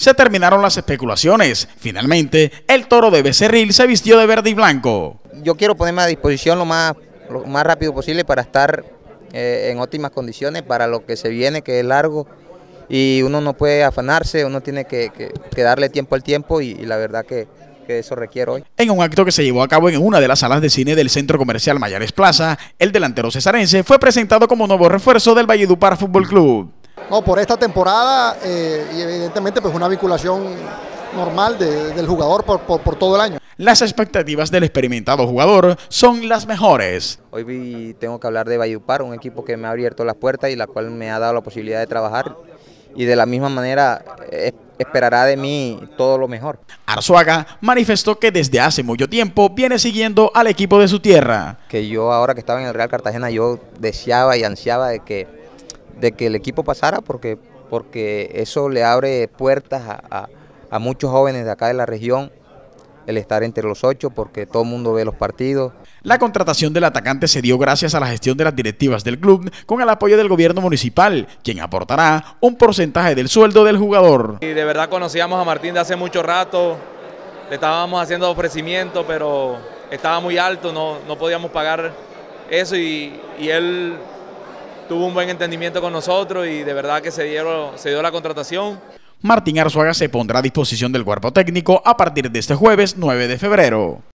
Se terminaron las especulaciones. Finalmente, el Toro de Becerril se vistió de verde y blanco. Yo quiero ponerme a disposición lo más rápido posible para estar en óptimas condiciones para lo que se viene, que es largo, y uno no puede afanarse, uno tiene que darle tiempo al tiempo y la verdad que eso requiere hoy. En un acto que se llevó a cabo en una de las salas de cine del Centro Comercial Mayares Plaza, el delantero cesarense fue presentado como nuevo refuerzo del Valledupar Fútbol Club. No, por esta temporada y evidentemente pues una vinculación normal del jugador por todo el año. Las expectativas del experimentado jugador son las mejores. Hoy tengo que hablar de Valledupar, un equipo que me ha abierto las puertas y la cual me ha dado la posibilidad de trabajar, y de la misma manera esperará de mí todo lo mejor. Arzuaga manifestó que desde hace mucho tiempo viene siguiendo al equipo de su tierra. Que yo ahora que estaba en el Real Cartagena yo deseaba y ansiaba de que el equipo pasara porque eso le abre puertas a muchos jóvenes de acá de la región, el estar entre los 8 porque todo el mundo ve los partidos. La contratación del atacante se dio gracias a la gestión de las directivas del club con el apoyo del gobierno municipal, quien aportará un porcentaje del sueldo del jugador. Y de verdad conocíamos a Martín de hace mucho rato, le estábamos haciendo ofrecimientos, pero estaba muy alto, no podíamos pagar eso y él tuvo un buen entendimiento con nosotros y de verdad que se dio la contratación. Martín Arzuaga se pondrá a disposición del cuerpo técnico a partir de este jueves 9 de febrero.